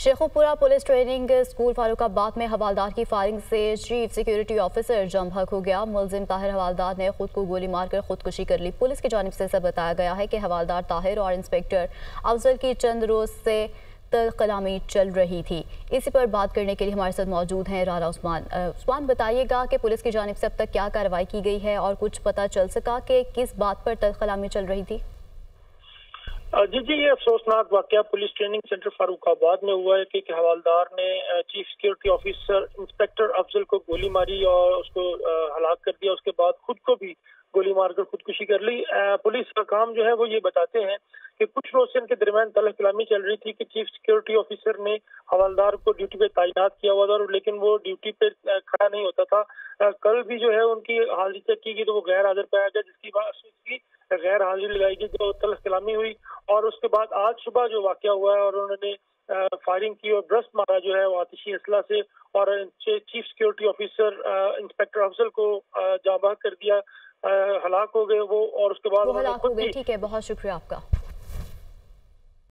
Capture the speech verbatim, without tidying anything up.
Shekhopura police training school Farooqabad में हवालदार की फायरिंग से चीफ सिक्योरिटी ऑफिसर जम हक हो गया। मुलजिम ताहिर हवालदार ने खुद को गोली मारकर खुदकुशी कर ली। पुलिस की जानिब से ऐसा बताया गया है कि हवालदार ताहिर और इंस्पेक्टर अफजल की चंद रोज से तल कलामी चल रही थी। इसी पर बात करने के लिए हमारे साथ मौजूद हैं रारा उस्मान। उस्मान, बताइएगा कि पुलिस की जानिब से अब तक क्या कार्रवाई की गई है और कुछ पता चल सका कि किस बात पर तल कलामी चल रही थी? जी जी ये अफसोसनाक वाकया पुलिस ट्रेनिंग सेंटर फारुखाबाद में हुआ है कि हवालदार ने chief security officer inspector Afzal को गोली मारी और उसको हलाक कर दिया। उसके बाद खुद को भी गोली मारकर खुदकुशी कर ली। पुलिस का काम जो है वो ये बताते हैं कि कुछ रोज से इनके दरमियान तलह कलामी चल रही थी कि चीफ सिक्योरिटी ऑफिसर ने हवालदार को ड्यूटी पे तैनात किया हुआ था, लेकिन वो ड्यूटी पे खड़ा नहीं होता था। कल भी जो है उनकी हाजिरी चेक की गई तो वो गैर हाजिर पाया गया, जिसकी बात उसकी गैर हाजिरी लगाई गई तो तलह कलामी हुई। और उसके बाद आज सुबह जो वाकया हुआ है और उन्होंने फायरिंग की और ब्रस्ट मारा जो है वो आतिशी असला से, और chief security officer inspector Afzal को जाँ बहक कर दिया, हलाक हो गए वो। और उसके बाद वो हलाक हो गए। ठीक है, बहुत शुक्रिया आपका।